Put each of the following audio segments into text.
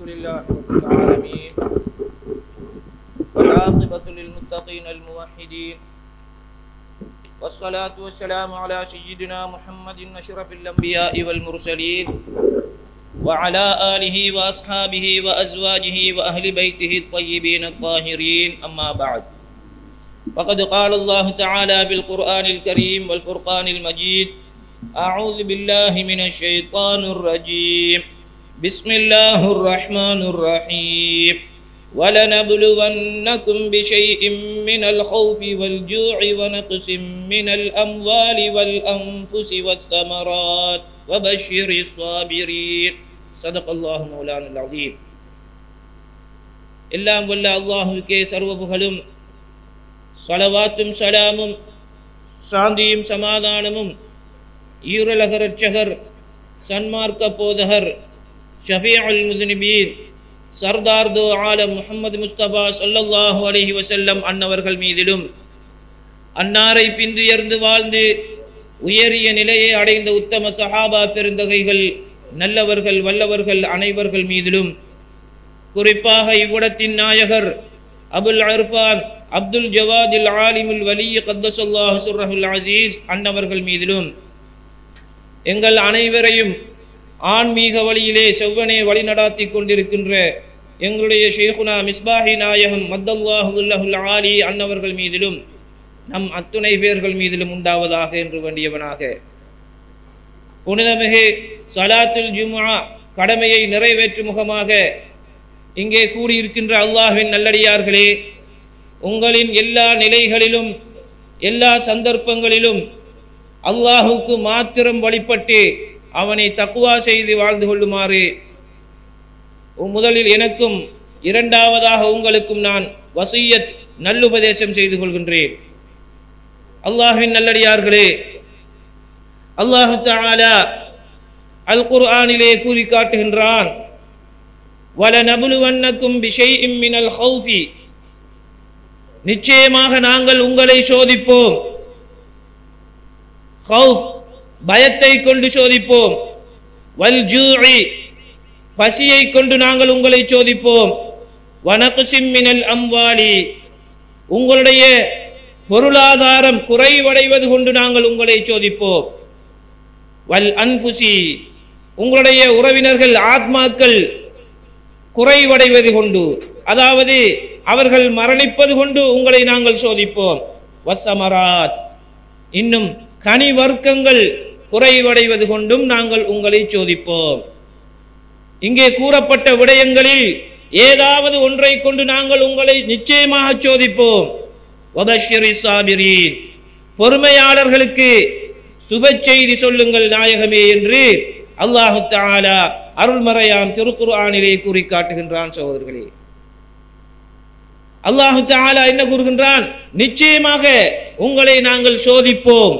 لله رب العالمين والعاقبة للمتقين الموحدين والصلاة والسلام على سيدنا محمد أشرف الأنبياء والمرسلين وعلى آله وأصحابه وأزواجه وأهل بيته الطيبين الطاهرين أما بعد فقد قال الله تعالى بالقرآن الكريم والفرقان المجيد أعوذ بالله من الشيطان الرجيم بسم الله الرحمن الرحيم ولنبلونكم بشيء من الخوف والجوع ونقص من الأموال والأنفس والثمرات وبشر الصابرين صدق الله مولانا العظيم எல்லாம் வல்ல அல்லாஹ்வுக்கே சர்வ புகழும் ஸலவாத்தும் ஸலாமும் சாந்தியும் சமாதானமும் ஈருலக இரட்சகர் சன்மார்க்க போதகர் ஷஃபீஉல் முஸ்லிமீன் சர்தார் தோ ஆலம் முஹம்மது முஸ்தபா ஸல்லல்லாஹு அலைஹி வஸல்லம் அன்னவர்கள் மீதிலும் அன்னாரை பின்துயர்ந்து வாழ்ந்து உயரிய நிலையை அடைந்த உத்தம சஹாபா பெருந்தகைகள் நல்லவர்கள் வல்லவர்கள் அனைவர்கள் மீதிலும் குறிப்பாக இவ்விடத்தின் நாயகர் அபுல் அர்பான் அப்துல் ஜவாதில் ஆலிமுல் வலி கத்தஸல்லாஹு சிர்ரஹுல் அஸீஸ் அன்னவர்கள் மீதிலும் எங்கள் அனைவரையும் ஆன்மீக வழியிலே செவ்வனே வழிநடாத்தி கொண்டிருக்கின்ற எங்களுடைய ஷேகுனா மிஸ்பாஹி நாயகம் மத்தல்லாஹு அல்லஹுல் ஆலி அன்னவர்கள் மீதிலும் நம் அத்துணை பேர்கள் மீதிலும் உண்டாவதாக என்று வேண்டியவனாக புனிதமிகு ஸலாத்துல் ஜும்ஆ கடமையை நிறைவேற்றும் முகமாக இங்கே கூடியிருக்கின்ற அல்லாஹ்வின் நல்லடியார்களே, உங்களின் எல்லா நிலைகளிலும் எல்லா சந்தர்ப்பங்களிலும் அல்லாஹுக்கு மாத்திரம் வழிபட்டு அவனை தக்வா செய்து வாழ்ந்து கொள்ளுமாறு முதலில் எனக்கும் இரண்டாவதாக உங்களுக்கும் நான் வசியத் நல்லுபதேசம் செய்து கொள்கின்றேன். அல்லாஹ்வின் நல்லடியார்களே, அல்லாஹு தஆலா அல் குர்ஆனிலே கூறி காட்டுகின்றான், வலனபுலுவன்னக்கும் பிஷைஇம் மினல் ஹௌஃபி, நிச்சயமாக நாங்கள் உங்களை சோதிப்போம். ஹௌஃப் பயத்தை கொண்டு சோதிப்போம். வல் ஜூஇ பசியை கொண்டு நாங்கள் உங்களை சோதிப்போம். வனக்ஸிம் மினல் அம்வாலி உங்களுடைய பொருளாதாரம் குறைவடைவது கொண்டு நாங்கள் உங்களை சோதிப்போம். வல் அன்ஃபுசி உங்களுடைய உறவினர்கள் ஆத்மாக்கள் குறைவடைவது கொண்டு, அதாவது அவர்கள் மரணிப்பது கொண்டு உங்களை நாங்கள் சோதிப்போம். வஸ்ஸமராத் இன்னும் கனி வர்க்கங்கள் குறைவடைவது கொண்டும் நாங்கள் உங்களை சோதிப்போம். இங்கே கூறப்பட்ட விடயங்களில் ஏதாவது ஒன்றை கொண்டு நாங்கள் உங்களை நிச்சயமாக சோதிப்போம். வபஷ்ஷிரி ஸாபிரீன் பொறுமையாளர்களுக்கு சுப செய்தி சொல்லுங்கள் நாயகமே என்று அல்லாஹு தஆலா அருள்மறையாம் திருக்குர்ஆனிலே கூறி காட்டுகின்றான். சகோதரர்களே, அல்லாஹு தஆலா என்ன கூறுகின்றான்? நிச்சயமாக உங்களை நாங்கள் சோதிப்போம்.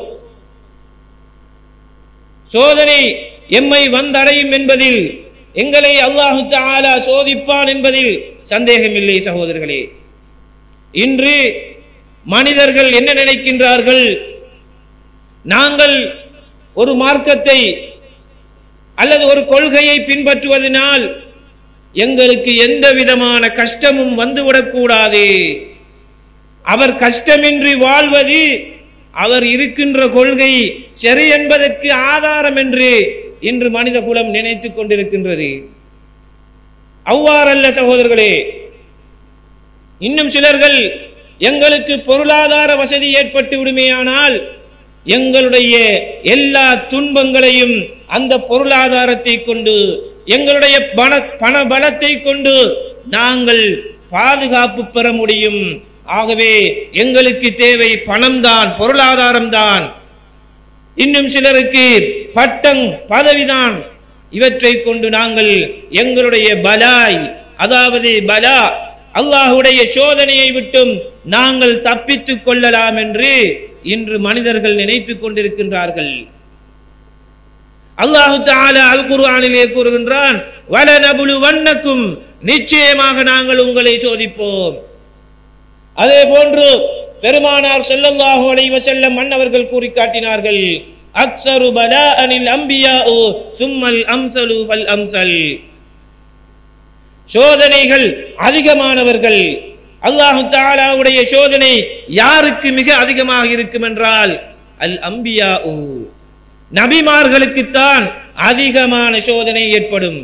சோதனை எம்மை வந்தடையும் என்பதில், எங்களை அல்லாஹு தஆலா சோதிப்பான் என்பதில் சந்தேகமில்லை. சகோதரர்களே, இன்று மனிதர்கள் என்ன நினைக்கின்றார்கள்? நாங்கள் ஒரு மார்க்கத்தை அல்லது ஒரு கொள்கையை பின்பற்றுவதனால் எங்களுக்கு எந்த விதமான கஷ்டமும் வந்துவிடக்கூடாது, அவர் கஷ்டமின்றி வாழ்வது அவர் இருக்கின்ற கொள்கை சரி என்பதற்கு ஆதாரம் என்று இன்று மனித குலம் நினைத்து கொண்டிருக்கின்றது. அவ்வாறல்ல சகோதரர்களே. இன்னும் சிலர்கள் எங்களுக்கு பொருளாதார வசதி ஏற்பட்டு விடுமேயானால் எங்களுடைய எல்லா துன்பங்களையும் அந்த பொருளாதாரத்தை கொண்டு, எங்களுடைய பண பலத்தை கொண்டு நாங்கள் பாதுகாப்பு பெற முடியும். ஆகவே எங்களுக்கு தேவை பணம்தான், பொருளாதாரம்தான். இன்னும் சிலருக்கு பட்டம் பதவிதான். இவற்றை கொண்டு நாங்கள் எங்களுடைய பலாய், அதாவது பலா அல்லாஹ்வுடைய சோதனையை விட்டும் நாங்கள் தப்பித்துக் கொள்ளலாம் என்று இன்று மனிதர்கள் நினைத்துக் கொண்டிருக்கின்றார்கள். அல்லாஹு தஆலா அல் குர்ஆனிலே கூறுகின்றான், வலனபுலுவன்னக்கும் நிச்சயமாக நாங்கள் உங்களை சோதிப்போம். அதே போன்று பெருமானார் ஸல்லல்லாஹு அலைஹி வஸல்லம் அன்னவர்கள் கூறி காட்டினார்கள், அக்ஸரு பலாஅனில் அம்பியாஉ சும்மல் அம்ஸலு வல் அம்ஸல். சோதனைகள் அதிகமானவர்கள். அல்லாஹு தஆலாவுடைய சோதனை யாருக்கு மிக அதிகமாக இருக்கும் என்றால் அல் அம்பியா, நபிமார்களுக்குத்தான் அதிகமான சோதனை ஏற்படும்.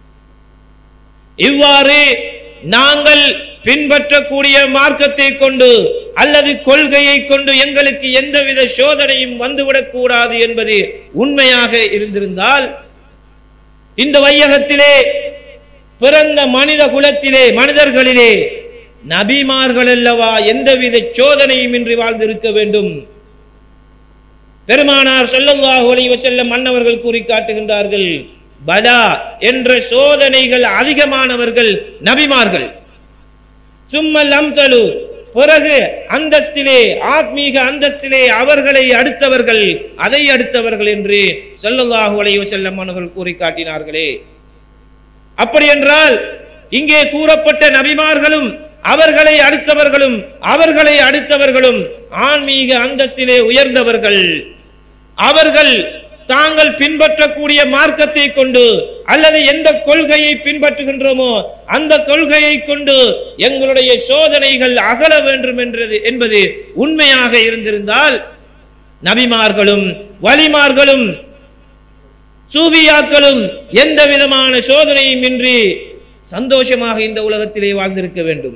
இவ்வாறு நாங்கள் பின்பற்றக்கூடிய மார்க்கத்தை கொண்டு அல்லது கொள்கையை கொண்டு எங்களுக்கு எந்தவித சோதனையும் வந்துவிடக் கூடாது என்பது உண்மையாக இருந்திருந்தால், இந்த வையகத்திலே பிறந்த மனித குலத்திலே மனிதர்களிலே நபிமார்கள் அல்லவா எந்தவித சோதனையும் இன்றி வாழ்ந்திருக்க வேண்டும். பெருமானார் ஸல்லல்லாஹு அலைஹி வஸல்லம் அன்னவர்கள் கூறி காட்டுகின்றார்கள், பலா என்ற சோதனைகள் அதிகமானவர்கள் நபிமார்கள். சும்மல் அம்சலு, பிறகு அந்தஸ்திலே ஆத்மீக அந்தஸ்திலே அவர்களை அடுத்தவர்கள், அதை அடுத்தவர்கள் என்று ஸல்லல்லாஹு அலைஹி வஸல்லம் அன்னவர்கள் கூறி காட்டினார்களே. அப்படி என்றால் இங்கே கூறப்பட்ட நபிமார்களும் அவர்களை அடுத்தவர்களும் அவர்களை அடுத்தவர்களும் ஆன்மீக அந்தஸ்திலே உயர்ந்தவர்கள். அவர்கள் தாங்கள் பின்பற்றக்கூடிய மார்க்கத்தை கொண்டு அல்லது எந்த கொள்கையை பின்பற்றுகின்றோமோ அந்த கொள்கையை கொண்டு எங்களுடைய சோதனைகள் அகல வேண்டும் என்பது உண்மையாக இருந்திருந்தால், நபிமார்களும் வலிமார்களும் சூபியாக்களும் எந்த விதமான சோதனையும் இன்றி சந்தோஷமாக இந்த உலகத்திலே வாழ்ந்திருக்க வேண்டும்.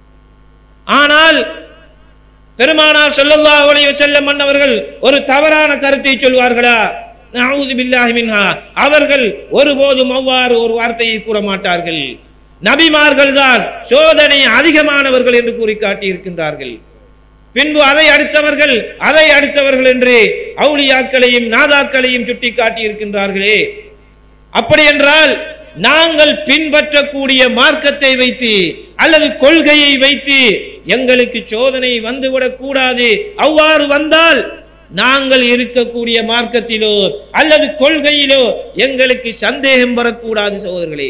ஆனால் பெருமானார் ஸல்லல்லாஹு அலைஹி வஸல்லம் அன்னவர்கள் ஒரு தவறான கருத்தை சொல்வார்களா? நஊது பில்லாஹி மின்ஹா. அவர்கள் ஒருபோதும் அவ்வாறு ஒரு வார்த்தையை கூற மாட்டார்கள். நபிமார்கள் தான் சோதனை அதிகமானவர்கள் என்று கூறி காட்டி இருக்கின்றார்கள். பின்பு அதை அடுத்தவர்கள் என்று அவுலியாக்களையும் நாதாக்களையும் சுட்டி காட்டி இருக்கின்றார்களே. அப்படி என்றால் நாங்கள் பின்பற்றக்கூடிய மார்க்கத்தை வைத்து அல்லது கொள்கையை வைத்து எங்களுக்கு சோதனை வந்துவிடக் கூடாது. அவ்வாறு வந்தால் நாங்கள் இருக்கக்கூடிய மார்க்கத்திலோ அல்லது கொள்கையிலோ எங்களுக்கு சந்தேகம் வரக்கூடாது சகோதரர்களே.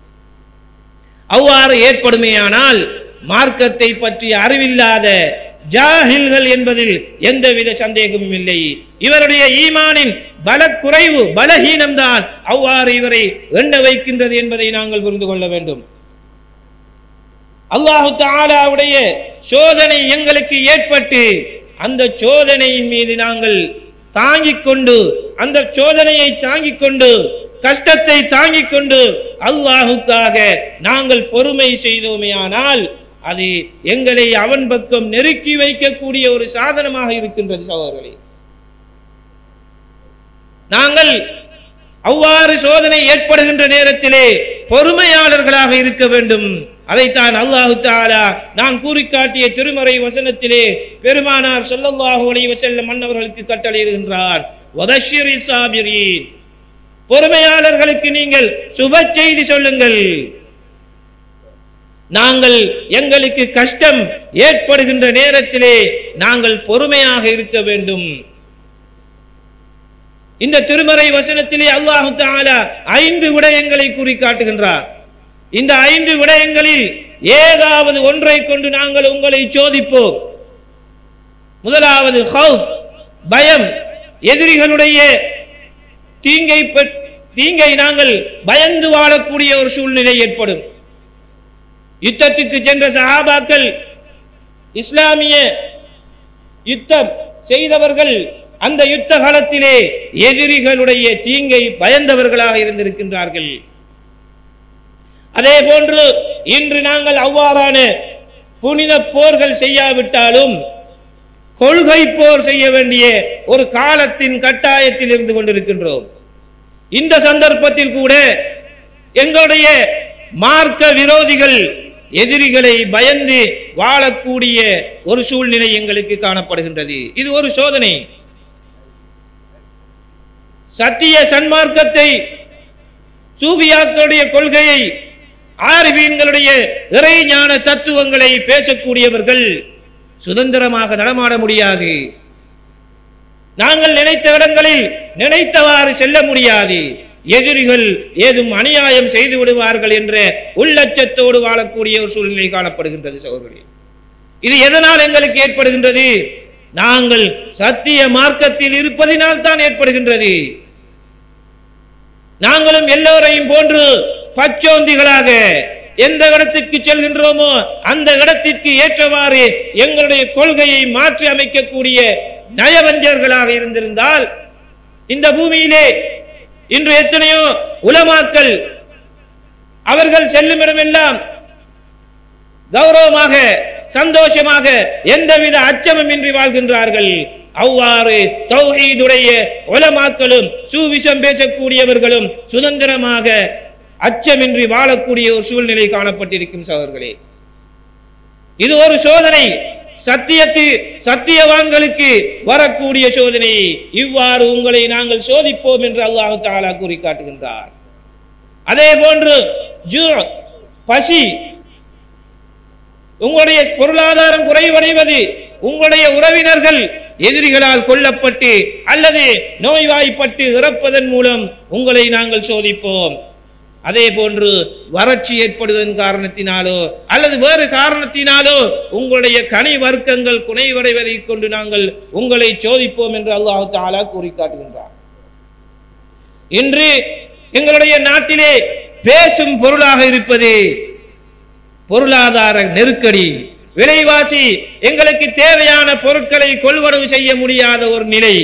அவ்வாறு ஏற்படுமேயானால் மார்க்கத்தை பற்றி அறிவில்லாத ஜாஹில்கள் என்பதில் எந்தவித சந்தேகமும் இல்லை. இவருடைய ஈமானின் பலக்குறைவு பலஹீனம்தான் அவ்வாறு இவரை எண்ண வைக்கின்றது என்பதை நாங்கள் புரிந்து கொள்ள வேண்டும். அல்லாஹு தஆலாவுடைய சோதனை எங்களுக்கு ஏற்பட்டு அந்த சோதனையின் மீது நாங்கள் தாங்கிக் கொண்டு அந்த சோதனையை தாங்கிக் கொண்டு கஷ்டத்தை தாங்கிக் கொண்டு அல்லாஹுக்காக நாங்கள் பொறுமை செய்தோமேயானால் அது எங்களை அவன் பக்கம் நெருக்கி வைக்கக்கூடிய ஒரு சாதனமாக இருக்கின்றது சகோதரர்களே. நாங்கள் அவ்வாறு சோதனை ஏற்படுகின்ற நேரத்திலே பொறுமையாளர்களாக இருக்க வேண்டும். அதைத்தான் அல்லாஹு தஆலா நான் கூறி காட்டிய திருமறை வசனத்திலே பெருமானார் ஸல்லல்லாஹு அலைஹி வஸல்லம் அன்னவர்களுக்கு கட்டளையிடுகின்றார், வபஷிரி சாபிரீன், பொறுமையாளர்களுக்கு நீங்கள் சுப செய்தி சொல்லுங்கள். நாங்கள் எங்களுக்கு கஷ்டம் ஏற்படுகின்ற நேரத்திலே நாங்கள் பொறுமையாக இருக்க வேண்டும். இந்த திருமறை வசனத்திலே அல்லாஹு தஆலா 5 விடயங்களை கூறி காட்டுகின்றார். இந்த 5 விடயங்களில் ஏதாவது ஒன்றை கொண்டு நாங்கள் உங்களை சோதிப்போம். முதலாவது ஹவுப், பயம். எதிரிகளுடைய தீங்கை நாங்கள் பயந்து வாழக்கூடிய ஒரு சூழ்நிலை ஏற்படும். யுத்தத்துக்கு சென்ற சஹாபாக்கள், இஸ்லாமிய யுத்தம் செய்தவர்கள் அந்த யுத்த காலத்திலே எதிரிகளுடைய தீங்கை பயந்தவர்களாக இருந்திருக்கின்றார்கள். அதே போன்று இன்று நாங்கள் அவ்வாறான புனித போர்கள் செய்யாவிட்டாலும் கொள்கை போர் செய்ய வேண்டிய ஒரு காலத்தின் கட்டாயத்தில் இருந்து கொண்டிருக்கின்றோம். இந்த சந்தர்ப்பத்தில் கூட எங்களுடைய மார்க்க விரோதிகள் எதிரிகளை பயந்து வாழக்கூடிய ஒரு சூழ்நிலை எங்களுக்கு காணப்படுகின்றது. இது ஒரு சோதனை. சத்திய சன்மார்க்கத்தை, சூபியாக்களுடைய கொள்கையை, ஆரிபீன்களுடைய இறை ஞான தத்துவங்களை பேசக்கூடியவர்கள் சுதந்திரமாக நடமாட முடியாது. நாங்கள் நினைத்த இடங்களில் நினைத்தவாறு செல்ல முடியாது. எதிரிகள் ஏதும் அநியாயம் செய்து விடுவார்கள் என்ற உள்ளச்சத்தோடு வாழக்கூடிய ஒரு சூழ்நிலை காணப்படுகின்றது சகோதரர்களே. இது எதனால் எங்களுக்கு ஏற்படுகின்றது? நாங்கள் சத்திய மார்க்கத்தில் இருப்பதினால் தான் ஏற்படுகின்றது. நாங்களும் எல்லோரையும் போன்று பச்சோந்திகளாக எந்த இடத்திற்கு செல்கின்றோமோ அந்த இடத்திற்கு ஏற்றவாறு எங்களுடைய கொள்கையை மாற்றி அமைக்கக்கூடிய நயவஞ்சர்களாக இருந்திருந்தால் இந்த பூமியிலே இன்று எத்தனையோ உலமாக்கள் அவர்கள் செல்லும் இடமெல்லாம் கௌரவமாக சந்தோஷமாக எந்தவித அச்சமும் இன்றி வாழ்கின்றார்கள். அவ்வாறு தௌஹீதுடைய உலமாக்களும் சூவிசம் பேசக்கூடியவர்களும் சுதந்திரமாக அச்சமின்றி வாழக்கூடிய ஒரு சூழ்நிலை காணப்பட்டிருக்கும் சகோதரர்களே. இது ஒரு சோதனை, சத்தியவான்களுக்கு வரக்கூடிய சோதனை. இவ்வாறு உங்களை நாங்கள் சோதிப்போம் என்று அல்லாஹ் தஆலா கூறி காட்டுகின்றார். அதே போன்று பசி, உங்களுடைய பொருளாதாரம் குறைவடைவது, உங்களுடைய உறவினர்கள் எதிரிகளால் கொல்லப்பட்டு அல்லது நோய்வாய்ப்பட்டு இறப்பதன் மூலம் உங்களை நாங்கள் சோதிப்போம். அதே போன்று வறட்சி ஏற்படுவதன் காரணத்தினாலோ அல்லது வேறு காரணத்தினாலோ உங்களுடைய கனி வர்க்கங்கள் குறைவடைவதை கொண்டு நாங்கள் உங்களை சோதிப்போம் என்று அல்லாஹ் தஆலா கூறி காட்டுகின்றார். இன்று எங்களுடைய நாட்டிலே பேசும் பொருளாக இருப்பது பொருளாதார நெருக்கடி, விலைவாசி, எங்களுக்கு தேவையான பொருட்களை கொள்வனவு செய்ய முடியாத ஒரு நிலை.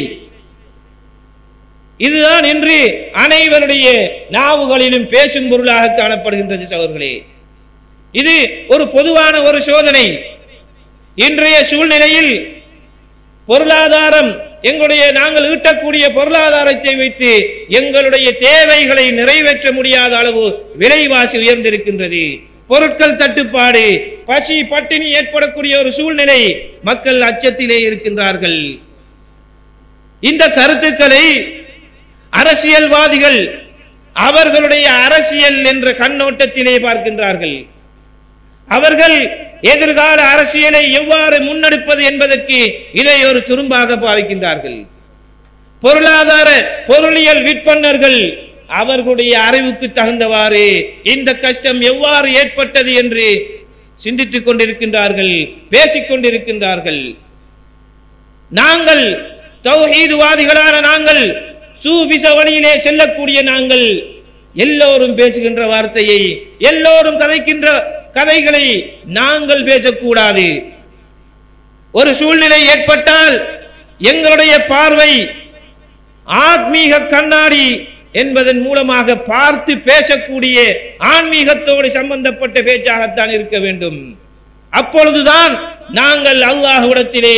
இதுதான் இன்று அனைவருடைய நாவுகளிலும் பேசும் பொருளாக காணப்படுகின்றது சகோதரர்களே. இது ஒரு பொதுவான ஒரு சோதனை. இன்றைய சூழ்நிலையில் பொருளாதாரம், நாங்கள் ஈட்டக்கூடிய பொருளாதாரத்தை வைத்து எங்களுடைய தேவைகளை நிறைவேற்ற முடியாத அளவு விலைவாசி உயர்ந்திருக்கின்றது. பொருட்கள் தட்டுப்பாடு, பசி பட்டினி ஏற்படக்கூடிய ஒரு சூழ்நிலை, மக்கள் அச்சத்திலே இருக்கின்றார்கள். இந்த கருத்துக்களை அரசியல்வாதிகள் அவர்களுடைய அரசியல் என்ற கண்ணோட்டத்திலே பார்க்கின்றார்கள். அவர்கள் எதிர்கால அரசியலை எவ்வாறு முன்னெடுப்பது என்பதற்கு இதை ஒரு துரும்பாக பாவிக்கின்றார்கள். பொருளாதார பொருளியல் விற்பனர்கள் அவர்களுடைய அறிவுக்கு தகுந்தவாறு இந்த கஷ்டம் எவ்வாறு ஏற்பட்டது என்று சிந்தித்துக் கொண்டிருக்கின்றார்கள், பேசிக் கொண்டிருக்கின்றார்கள். நாங்கள் தௌஹீதுவாதிகளான நாங்கள், சூபிச வழியிலே செல்லக்கூடிய நாங்கள் எல்லோரும் பேசுகின்ற வார்த்தையை, எல்லோரும் கதைக்கின்ற கதைகளை நாங்கள் பேசக்கூடாது. ஒரு சூழ்நிலை ஏற்பட்டால் எங்களுடைய பார்வை ஆத்மீக கண்ணாடி என்பதன் மூலமாக பார்த்து பேசக்கூடிய ஆன்மீகத்தோடு சம்பந்தப்பட்ட பேச்சாகத்தான் இருக்க வேண்டும். அப்பொழுதுதான் நாங்கள் அல்லாஹ்விடத்திலே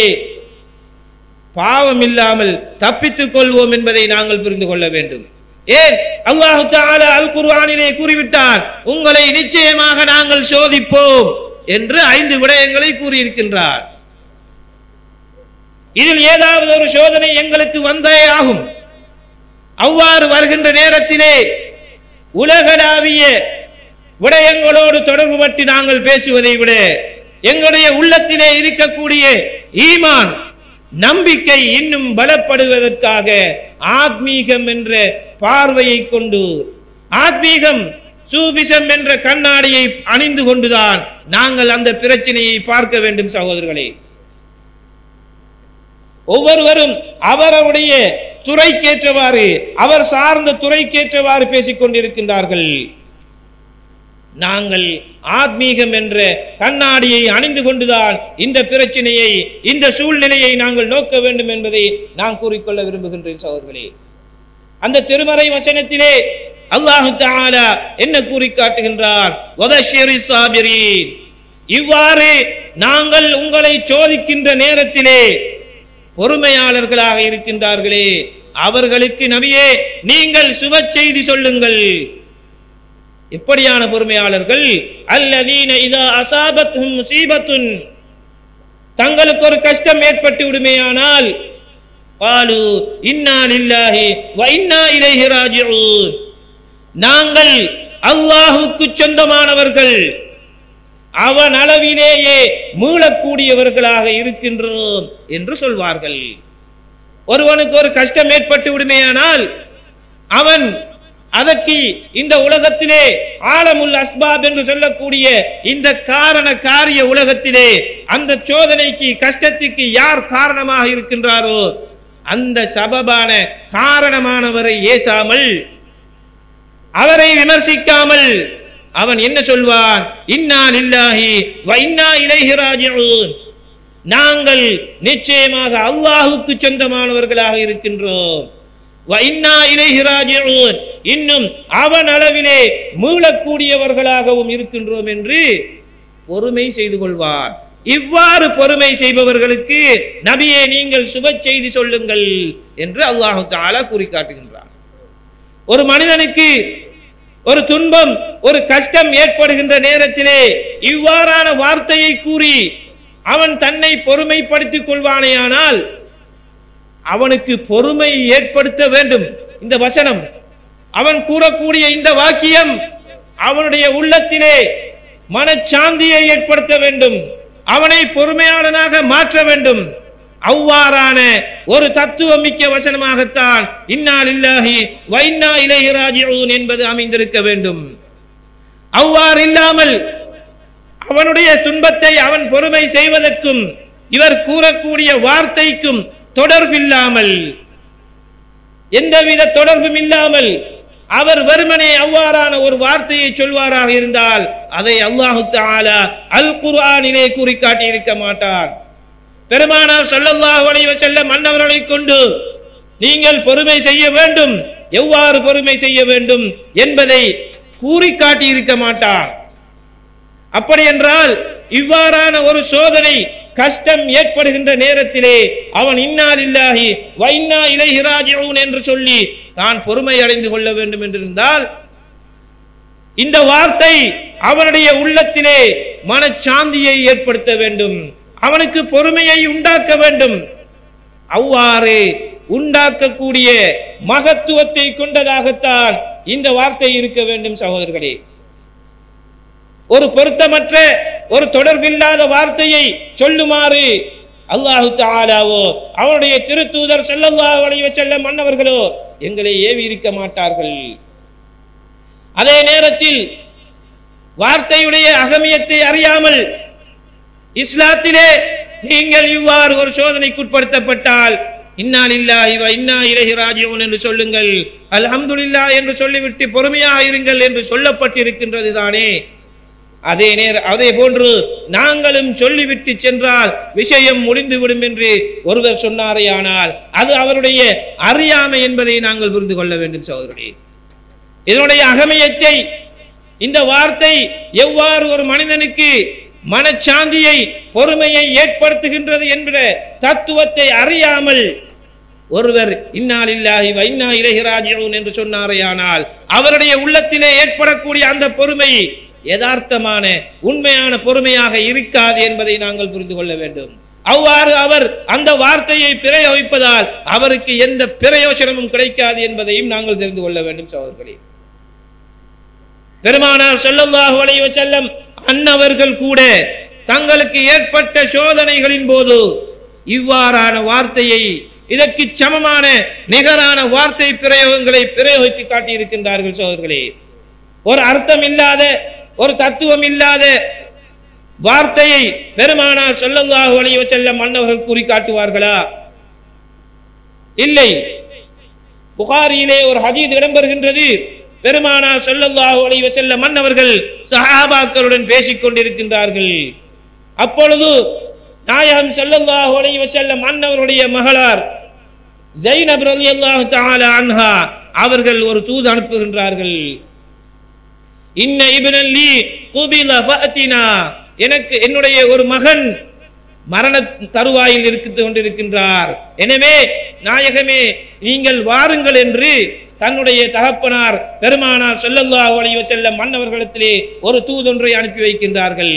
பாவம் இல்லாமல் தப்பித்துக் கொள்வோம் என்பதை நாங்கள் புரிந்து கொள்ள வேண்டும். ஏன் அல்லாஹ் தஆலா அல் குர்ஆனிலே கூறிவிட்டார், உங்களை நிச்சயமாக நாங்கள் சோதிப்போம் என்று 5 விடயங்களை கூறியிருக்கின்றார். இதில் ஏதாவது ஒரு சோதனை எங்களுக்கு வந்தே ஆகும். அவ்வாறு வருகின்ற நேரத்திலே உலகளாவிய விடயங்களோடு தொடர்பு பற்றி நாங்கள் பேசுவதை விட எங்களுடைய உள்ளத்திலே இருக்கக்கூடிய ஈமான் நம்பிக்கை இன்னும் பலப்படுவதற்காக ஆத்மீகம் என்ற பார்வையை கொண்டு, ஆத்மீகம் சூபிசம் என்ற கண்ணாடியை அணிந்து கொண்டுதான் நாங்கள் அந்த பிரச்சனையை பார்க்க வேண்டும் சகோதரர்களே. ஒவ்வொருவரும் அவருடைய துறைக்கேற்றவாறு, அவர் சார்ந்த துறைக்கேற்றவாறு பேசிக் கொண்டிருக்கின்றார்கள். நாங்கள் ஆத்மீகம் என்ற கண்ணாடியை அணிந்து கொண்டுதான் இந்த பிரச்சனையை, இந்த சூழ்நிலையை நாங்கள் நோக்க வேண்டும் என்பதை நான் கூறிக்கொள்ள விரும்புகின்றேன் சகோதரர்களே. அந்த திருமறை வசனத்திலே அல்லாஹ் தஆலா என்ன கூறி காட்டுகின்றார்? வபஷிரிஸ் சாபிரீன். இவ்வாறு நாங்கள் உங்களை சோதிக்கின்ற நேரத்திலே பொறுமையாளர்களாக இருக்கின்றார்களே அவர்களுக்கு நபியே நீங்கள் சுப செய்தி சொல்லுங்கள். எப்படியான பொறுமையாளர்கள்? அல்லதீன இதா அஸாபத்ஹும் முஸீபத்துன், தங்களுக்கு ஒரு கஷ்டம் ஏற்பட்டு விடுமேயானால் காலு இன்னா லில்லாஹி வ இன்னா இலைஹி ராஜிஊன், நாங்கள் அல்லாஹ்வுக்கு சொந்தமானவர்கள், அவன் அளவிலேயே மீளக்கூடியவர்களாக இருக்கின்றோம் என்று சொல்வார்கள். ஒருவனுக்கு ஒரு கஷ்டம் ஏற்பட்டு விடுமேயானால் அவன் அதற்கு இந்த உலகத்திலே ஆலமுல் அஸ்பாப் என்று சொல்லக்கூடிய இந்த காரண காரிய உலகத்திலே அந்த சோதனைக்கு கஷ்டத்துக்கு யார் காரணமாக இருக்கின்றாரோ அந்த சபபான காரணமானவரை ஏசாமல், அவரை விமர்சிக்காமல், அவன் என்ன சொல்வான்? இன்னா லில்லாஹி வ இன்னா இலைஹி ராஜிஊன். நாங்கள் நிச்சயமாக அல்லாஹ்வுக்கு சொந்தமானவர்களாக இருக்கின்றோம். வ இன்னா இலைஹி ராஜிஊன், இன்னும் அவன் அளவிலே மீளக்கூடியவர்களாகவும் இருக்கின்றோம் என்று பொறுமை செய்து கொள்வான். இவ்வாறு பொறுமை செய்பவர்களுக்கு நபியே நீங்கள் சுப செய்தி சொல்லுங்கள் என்று அல்லாஹ் தஆலா கூறி காட்டுகின்றான். ஒரு மனிதனுக்கு ஒரு துன்பம், ஒரு கஷ்டம் ஏற்படுகின்ற நேரத்திலே இவ்வாறான வார்த்தையை கூறி அவன் தன்னை பொறுமைப்படுத்திக் கொள்வானேயானால் அவனுக்கு பொறுமை ஏற்படுத்த வேண்டும். இந்த வசனம், அவன் கூறக்கூடிய இந்த வாக்கியம் அவனுடைய உள்ளத்திலே மனச்சாந்தியை ஏற்படுத்த வேண்டும், அவனை பொறுமையாளனாக மாற்ற வேண்டும். அவ்வாறான ஒரு தத்துவம் மிக்க வசனமாகத்தான் இன்னா லில்லாஹி வ இன்னா இலைஹி ராஜிஊன் என்பது அமைந்திருக்க வேண்டும். அவ்வாறு இல்லாமல் அவனுடைய துன்பத்தை அவன் பொறுமை செய்வதற்கும் இவர் கூறக்கூடிய வார்த்தைக்கும் தொடர்பில்லாமல், எந்தவித தொடர்பும் இல்லாமல் அவர் வெறுமனே அவ்வாறான ஒரு வார்த்தையை சொல்வாராக இருந்தால் அதை அல்லாஹ் தஆலா அல் குர்ஆனிலே கூறி காட்டி இருக்க மாட்டான். பெருமானார் ஸல்லல்லாஹு அலைஹி வஸல்லம் அன்னவர்களை கொண்டு நீங்கள் பொறுமை செய்ய வேண்டும், எவ்வாறு பொறுமை செய்ய வேண்டும் என்பதை கூறி காட்டி இருக்க மாட்டான். அப்படி என்றால் இவ்வாறான ஒரு சோதனை கஷ்டம் ஏற்படுகின்ற நேரத்திலே அவன் இன்னா லில்லாஹி வ இன்னா இலைஹி ராஜிஊன் என்று சொல்லி தான் பொறுமை அடைந்து கொள்ள வேண்டும் என்றிருந்தால் இந்த வார்த்தை அவனுடைய உள்ளத்திலே மனச்சாந்தியை ஏற்படுத்த வேண்டும், அவனுக்கு பொறுமையை உண்டாக்க வேண்டும். அவ்வாறு உண்டாக்கக்கூடிய மகத்துவத்தை கொண்டதாகத்தான் இந்த வார்த்தை இருக்க வேண்டும். சகோதரர்களே, ஒரு பொருத்தமற்ற ஒரு தொடர்பில்லாத வார்த்தையை சொல்லுமாறு அல்லாஹ் தஆலாவோ அவனுடைய திருத்தூதர் ஸல்லல்லாஹு அலைஹி வஸல்லம் அன்னவர்களோ எங்களை ஏவி இருக்க மாட்டார்கள். அதே நேரத்தில் வார்த்தையுடைய அகமியத்தை அறியாமல் இஸ்லாத்திலே நீங்கள் இவ்வாறு ஒரு சோதனைக்குட்படுத்தப்பட்டால் இன்னா லில்லாஹி வ இன்னா இலைஹி ராஜிஊன் என்று சொல்லுங்கள், அல்ஹம்துலில்லாஹ் என்று சொல்லிவிட்டு பொறுமையாக இருங்கள் என்று சொல்லப்பட்டிருக்கின்றது தானே. அதே போன்று நாங்களும் சொல்லிவிட்டு சென்றால் விஷயம் முடிந்துவிடும் என்று ஒருவர் சொன்னாரேயானால் அது அவருடைய அறியாமை என்பதை நாங்கள் புரிந்து கொள்ள வேண்டும். சகோதரர்களே, இதனுடைய அகமியத்தை, இந்த வார்த்தை எவ்வாறு ஒரு மனிதனுக்கு மனச்சாந்தியை பொறுமையை ஏற்படுத்துகின்றது என்கிற தத்துவத்தை அறியாமல் ஒருவர் இன்னா லில்லாஹி வ இன்னா இலைஹி ராஜிஊன் என்று சொன்னாரேயானால் அவருடைய உள்ளத்திலே ஏற்படக்கூடிய அந்த பொறுமை யதார்த்தமான உண்மையான பொறுமையாக இருக்காது என்பதை நாங்கள் புரிந்து கொள்ள வேண்டும். அவ்வாறு அவர் அந்த வார்த்தையை பிரயோகிப்பதால் அவருக்கு எந்த பிரயோஜனமும் கிடைக்காது என்பதையும் நாங்கள் தெரிந்து கொள்ள வேண்டும். சகோதரர்களே, பெருமானார் ஸல்லல்லாஹு அலைஹி வஸல்லம் அன்னவர்கள் கூட தங்களுக்கு ஏற்பட்ட சோதனைகளின் போது இவ்வாறான வார்த்தையை, இதற்கு சமமான நிகரான வார்த்தை பிரயோகங்களை பிரயோகித்து காட்டியிருக்கின்றார்கள். சகோதரர்களே, ஒரு அர்த்தம் இல்லாத, ஒரு தத்துவம் இல்லாத வார்த்தையை பெருமானார் ஸல்லல்லாஹு அலைஹி வஸல்லம் அன்னவர்கள் கூறி காட்டுவார்களா? இல்லை. புகாரியிலே ஒரு ஹதீஸ் இடம்பெறுகின்றது. பெருமானார் ஸல்லல்லாஹு அலைஹி வஸல்லம் அன்னவர்கள் சஹாபாக்களுடன் பேசிக் கொண்டிருக்கின்றார்கள். அப்பொழுது நாயகம் ஸல்லல்லாஹு அலைஹி வஸல்லம் அன்னவருடைய மகளார் ஸைனப் ரலியல்லாஹு தஆலா அன்ஹா அவர்கள் ஒரு தூது அனுப்புகின்றார்கள். இன்ன இப்னன் லீ குபில ஃபஅத்தினா, எனக்கு என்னுடைய ஒரு மகன் மரண தருவாயில் இருந்து கொண்டிருக்கின்றார், எனவே நாயகமே நீங்கள் வாருங்கள் என்று தன்னுடைய தகப்பனார் பெருமானார் ஸல்லல்லாஹு அலைஹி வஸல்லம் மன்னவர்களிடத்திலே ஒரு தூதொன்றை அனுப்பி வைக்கின்றார்கள்.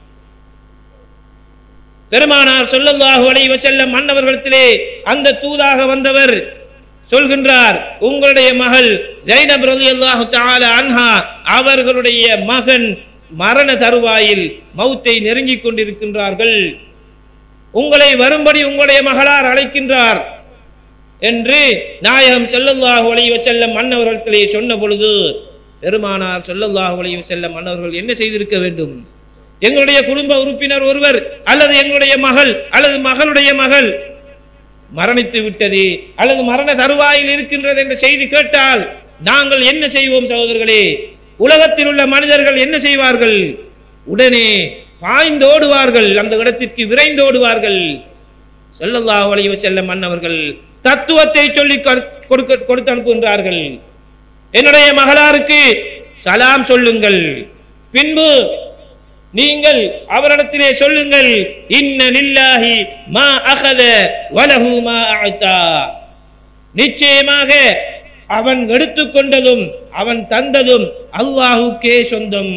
பெருமானார் ஸல்லல்லாஹு அலைஹி வஸல்லம் மன்னவர்களிடத்திலே அந்த தூதாக வந்தவர் சொல்கின்றார், உங்களுடைய மகள் ஸைனப் ரலியல்லாஹு தஆலா அன்ஹா அவர்களுடைய மகன் மரண தருவாயில் மௌத்தை நெருங்கிக் கொண்டிருக்கின்றார்கள், உங்களை வரும்படி உங்களுடைய மகளார் அழைக்கின்றார் என்று நாயகம் ஸல்லல்லாஹு அலைஹி வஸல்லம் அன்னவர்களிடத்திலே சொன்ன பொழுது பெருமானார் ஸல்லல்லாஹு அலைஹி வஸல்லம் அன்னவர்கள் என்ன செய்திருக்க வேண்டும்? எங்களுடைய குடும்ப உறுப்பினர் ஒருவர் அல்லது எங்களுடைய மகள் அல்லது மகளுடைய மகள் மரணித்து விட்டது அல்லது மரண தருவாயில் இருக்கின்றது என்ற செய்தி கேட்டால் நாங்கள் என்ன செய்வோம்? சகோதரர்களே, உலகத்தில் உள்ள மனிதர்கள் என்ன செய்வார்கள்? உடனே பாய்ந்தோடுவார்கள், அந்த இடத்திற்கு விரைந்தோடுவார்கள். ஸல்லல்லாஹு அலைஹி வஸல்லம் அன்னவர்கள் தத்துவத்தை சொல்லி கொடுத்து அனுப்புகின்றார்கள். என்னுடைய மகளாருக்கு சலாம் சொல்லுங்கள், பின்பு நீங்கள் அவரிடத்திலே சொல்லுங்கள், இன்ன லில்லாஹி மா அகத வலஹு மா அஅதா, நிச்சயமாக அவன் எடுத்துக்கொண்டதும் அவன் தந்ததும் அல்லாஹுக்கே சொந்தம்.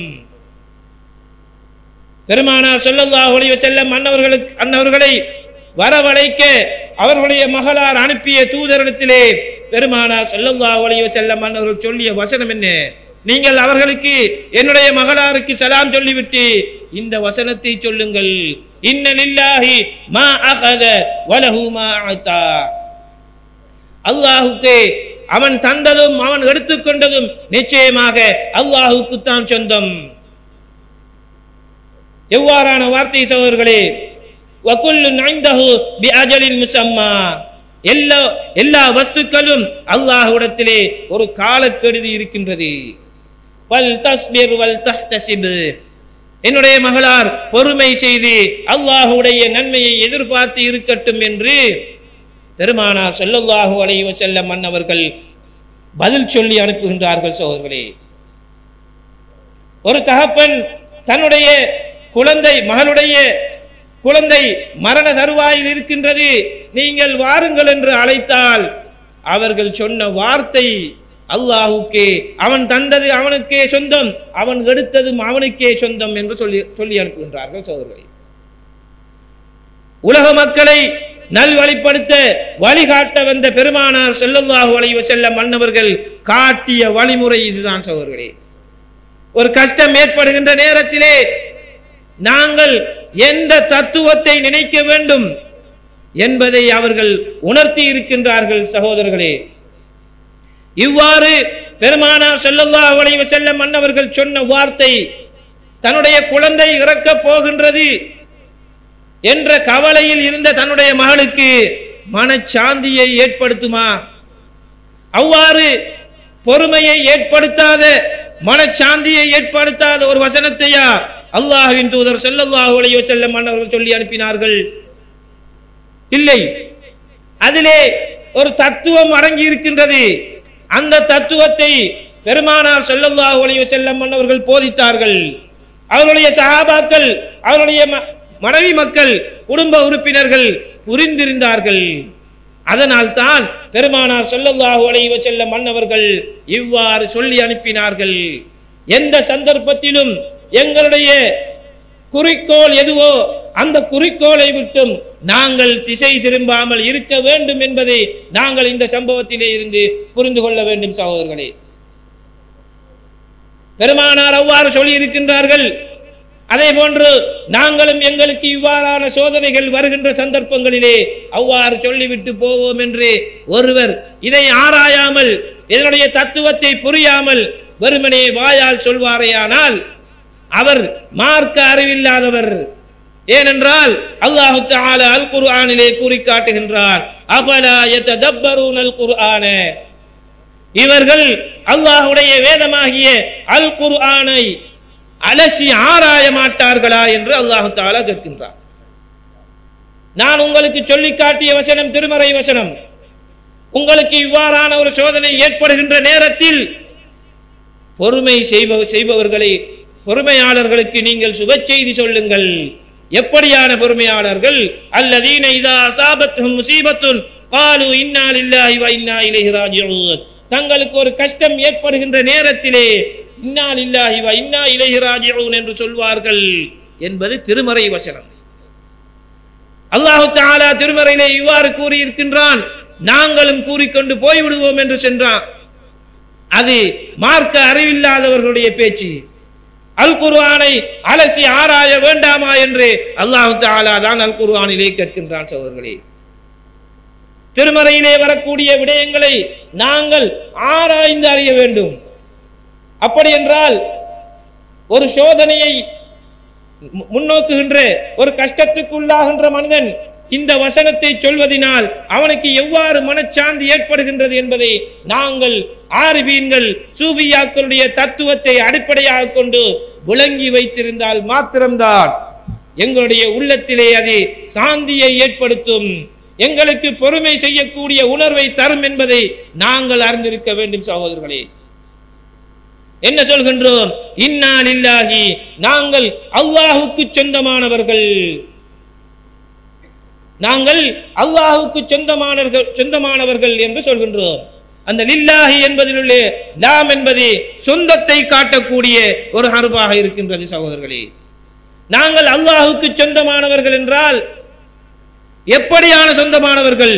பெருமானார் ஸல்லல்லாஹு அலைஹி வஸல்லம் அன்னவர்களை வரவழைக்க அவர்களுடைய மகளார் அனுப்பிய தூதரிடத்திலே பெருமானார் ஸல்லல்லாஹு அலைஹி வஸல்லம் அன்னவர்கள் சொல்லிய வசனம் என்ன? நீங்கள் அவர்களுக்கு என்னுடைய மகளாருக்கு சலாம் சொல்லிவிட்டு இந்த வசனத்தை சொல்லுங்கள், இன்ன லில்லாஹி மா அகத வலஹு மா அஅதா, அல்லாஹுக்கு அவன் தந்ததும் அவன் எடுத்துக்கொண்டதும் நிச்சயமாக அல்லாஹுக்கு தான் சொந்தம். எவ்வாறான வார்த்தை சகோதரர்களே! வகுல்லுன் இன்தஹு பிஅஜலின் முஸம்மா, எல்லா வஸ்துக்களும் அல்லாஹ்விடத்திலே ஒரு காலக்கெடுதி இருக்கின்றது. வல் தஸ்பிர் வல் தஹ்தசிப், என்னுடைய மகளார் பொறுமை செய்து அல்லாஹ்வுடைய நன்மையை எதிர்பார்த்து இருக்கட்டும் என்று பெருமானார் ஸல்லல்லாஹு அலைஹி வஸல்லம் அன்னவர்கள் பதில் சொல்லி அனுப்புகின்றார்கள். சகோதரர்களே, ஒரு தகப்பன் தன்னுடைய மகளுடைய குழந்தை மரண தருவாயில் இருக்கின்றது, நீங்கள் வாருங்கள் என்று அழைத்தால் அவர்கள் சொன்ன வார்த்தை அல்லாஹுக்கே, அவன் தந்தது அவனுக்கே சொந்தம், அவன் எடுத்ததும் அவனுக்கே சொந்தம் என்று சொல்லி அனுப்புகின்றார்கள். சகோதரர்களே, உலக மக்களை நல்வழிப்படுத்த வழிகாட்ட வந்த பெருமானார் ஸல்லல்லாஹு அலைஹி வஸல்லம் அன்னவர்கள் காட்டிய வழிமுறை இதுதான். சகோதரர்களே, ஒரு கஷ்டம் ஏற்படுகின்ற நேரத்திலே நாங்கள் எந்த தத்துவத்தை நினைக்க வேண்டும் என்பதை அவர்கள் உணர்த்தி இருக்கின்றார்கள். சகோதரர்களே, இவ்வாறு பெருமானார் ஸல்லல்லாஹு அலைஹி வஸல்லம் அன்னவர்கள் சொன்ன வார்த்தை தன்னுடைய குழந்தை இறக்கப் போகின்றது என்ற கவலையில் இருந்த தன்னுடைய மகளுக்கு மனச்சாந்தியை ஏற்படுத்துமா? அவ்வாறு பொறுமையை ஏற்படுத்தாத, மனச்சாந்தியை ஏற்படுத்தாத ஒரு வசனத்தையா அல்லாஹ்வின் தூதர் ஸல்லல்லாஹு அலைஹி வஸல்லம் அன்னவர்கள் சொல்லி அனுப்பினார்கள்? இல்லை, அதிலே ஒரு தத்துவம் அடங்கி இருக்கின்றது. அந்த தத்துவத்தை பெருமானார் ஸல்லல்லாஹு அலைஹி வஸல்லம் அன்னவர்கள் போதித்தார்கள். அவருடைய சஹாபாக்கள், அவருடைய மனைவி மக்கள், குடும்ப உறுப்பினர்கள் புரிந்திருந்தார்கள். அதனால் தான் பெருமானார் ஸல்லல்லாஹு அலைஹி வஸல்லம் அன்னவர்கள் இவ்வாறு சொல்லி அனுப்பினார்கள். எந்த சந்தர்ப்பத்திலும் எங்களுடைய குறிக்கோள் எதுவோ அந்த குறிக்கோளை விட்டும் நாங்கள் திசை திரும்பாமல் இருக்க வேண்டும் என்பதை நாங்கள் இந்த சம்பவத்திலே இருந்து புரிந்து கொள்ள வேண்டும். சகோதரர்களே, பெருமானார் அவ்வாறு சொல்லி இருக்கின்றார்கள். அதே போன்று நாங்களும் எங்களுக்கு இவ்வாறான சோதனைகள் வருகின்ற சந்தர்ப்பங்களிலே அவ்வாறு சொல்லிவிட்டு போவோம் என்று ஒருவர் இதை ஆராயாமல், இதனுடைய தத்துவத்தை புரியாமல் வெறுமனே வாயால் சொல்வாரேயானால் அவர் மார்க்க அறிவில்லாதவர். ஏனென்றால் அல்லாஹ் தஆலா அல் குர்ஆனிலே கூறி காட்டுகின்றார், அஃபலா யததப்பரூனல் குர்ஆன, இவர்கள் அல்லாஹ்வுடைய வேதமாகிய அல் குர்ஆனை அலசி ஆராய மாட்டார்களா என்று அல்லாஹ் தஆலா கேட்கின்றார். நான் உங்களுக்கு சொல்லி காட்டிய வசனம் திருமறை வசனம். உங்களுக்கு இவ்வாறான ஒரு சோதனை ஏற்படுகின்ற நேரத்தில் பொறுமை செய்பவர்களை, பொறுமையாளர்களுக்கு நீங்கள் சுப செய்தி சொல்லுங்கள். எப்படியான பொறுமையாளர்கள்? அல்லதீன இதா அஸாபத்துஹும் முஸீபத்துன் காலு இன்னா லில்லாஹி வ இன்னா இலைஹி ராஜிஊன், தங்களுக்கு ஒரு கஷ்டம் ஏற்படுகின்ற நேரத்திலே இன்னா லில்லாஹி வ இன்னா இலைஹி ராஜிஊன் என்று சொல்வார்கள் என்பது திருமறை வசனம். அல்லாஹ் தஆலா திருமறையிலே இவ்வாறு கூறி இருக்கின்றான், நாங்களும் கூறிக்கொண்டு போய்விடுவோம் என்று சென்றான். அது மார்க்க அறிவில்லாதவர்களுடைய பேச்சு. அல் குர்ஆனை அலசி ஆராய வேண்டாமா என்று அல்லாஹ் தஆலா தான் அல் குர்ஆனிலே கேட்கின்றான். சகோதரர்களே, திருமறையிலே வரக்கூடிய விடயங்களை நாங்கள் ஆராய்ந்து அறிய வேண்டும். அப்படி என்றால் ஒரு சோதனையை முன்னோக்குகின்ற, ஒரு கஷ்டத்துக்குள்ளாகின்ற மனிதன் இந்த வசனத்தை சொல்வதனால் அவனுக்கு எவ்வாறு மனச்சாந்தி ஏற்படுகின்றது என்பதை நாங்கள் ஆரிபீன்கள் சூபியாக்களுடைய தத்துவத்தை அடிப்படையாக கொண்டு விளங்கி வைத்திருந்தால் மாத்திரம்தான் எங்களுடைய உள்ளத்திலே அது சாந்தியை ஏற்படுத்தும், எங்களுக்கு பொறுமை செய்யக்கூடிய உணர்வை தரும் என்பதை நாங்கள் அறிந்திருக்க வேண்டும். சகோதரர்களே, என்ன சொல்கின்றோம்? இன்னா லில்லாஹி, நாங்கள் அல்லாஹுக்கு சொந்தமானவர்கள், நாங்கள் அல்லாஹுக்கு சொந்தமானவர்கள் என்று சொல்கின்றோம். அந்த லில்லாஹி என்பதிலுள்ள லாம் என்பது சொந்தத்தை காட்டக்கூடிய ஒரு ஹர்பாக இருக்கின்றது. சகோதரர்களே, நாங்கள் அல்லாஹுக்கு சொந்தமானவர்கள் என்றால் எப்படியான சொந்தமானவர்கள்?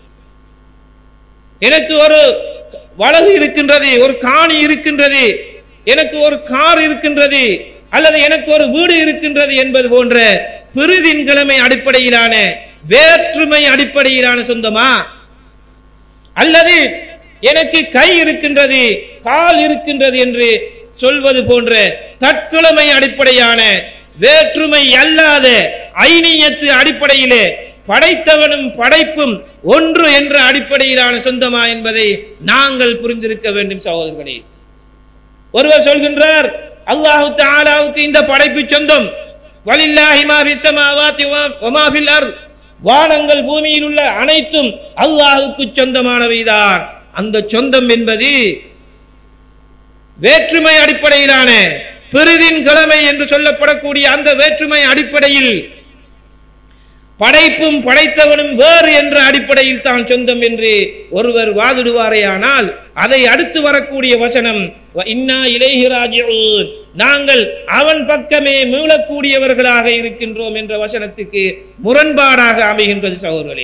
எனக்கு ஒரு வளவு இருக்கின்றது, ஒரு காணி இருக்கின்றது, எனக்கு ஒரு கார் இருக்கின்றது, அல்லது எனக்கு ஒரு வீடு இருக்கின்றது என்பது போன்ற பிரிதின் கிழமை அடிப்படையிலான வேற்றுமை அடிப்படையிலான சொந்தமா? அல்லது எனக்கு கை இருக்கின்றது, கால் இருக்கின்றது என்று சொல்வது போன்ற தற்கிழமை அடிப்படையான வேற்றுமை அல்லாத ஐனியத்து அடிப்படையிலே படைத்தவனும் படைப்பும் ஒன்று என்ற அடிப்படையிலான சொந்தமா என்பதை நாங்கள் புரிந்திருக்க வேண்டும். சகோதரர்களே, ஒருவர் சொல்கின்றார் அல்லாஹு தஆலாவுக்கு இந்த படைப்பு சொந்தம், வலில்லாஹி மா ஃபிஸ் ஸமாவாதி வ மா ஃபில் அர்த், வானங்கள் பூமியில் உள்ள அனைத்தும் அல்லாஹுக்கு சொந்தமானவைதான். அந்த சொந்தம் என்பது வேற்றுமை அடிப்படையிலான பிரிதின் கிழமை என்று சொல்லப்படக்கூடிய அந்த வேற்றுமை அடிப்படையில் படைப்பும் படைத்தவனும் வேறு என்ற அடிப்படையில் தான் சொந்தம் என்று ஒருவர் வாதிடுவாரேயானால் அதை அடுத்து வரக்கூடிய வசனம் இன்னா இலைஹி ராஜிஊன், நாங்கள் அவன் பக்கமே மீளக்கூடியவர்களாக இருக்கின்றோம் என்ற வசனத்துக்கு முரண்பாடாக அமைகின்றது. சகோதரர்களே,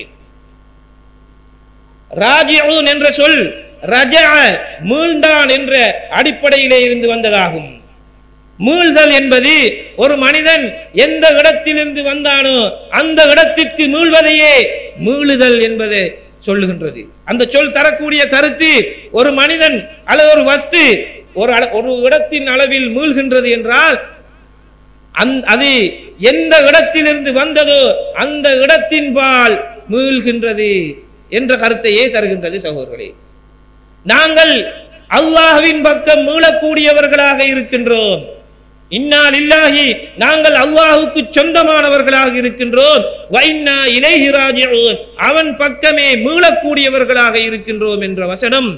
ராஜிஊன் என்ற சொல் ரஜஅ மீள்தான் என்ற அடிப்படையிலே இருந்து வந்ததாகும். மீள்தல் என்பது ஒரு மனிதன் எந்த இடத்திலிருந்து வந்தானோ அந்த இடத்திற்கு மீள்வதையே மீளுதல் என்பது சொல்லுகின்றது. அந்த சொல் தரக்கூடிய கருத்து, ஒரு மனிதன் அல்லது ஒரு வஸ்து ஒரு இடத்தின் அளவில் மீள்கின்றது என்றால் அது எந்த இடத்திலிருந்து வந்ததோ அந்த இடத்தின் பால் மீள்கின்றது என்ற கருத்தையே தருகின்றது. சகோதரர்களே, நாங்கள் அல்லாஹ்வின் பக்கம் மீளக்கூடியவர்களாக இருக்கின்றோம். இன்னா லில்லாஹி, நாங்கள் அல்லாஹுக்கு சொந்தமானவர்களாக இருக்கின்றோம். வ இன்னா இலைஹி ராஜிஊன், அவன் பக்கமே மீளக்கூடியவர்களாக இருக்கின்றோம் என்ற வசனம்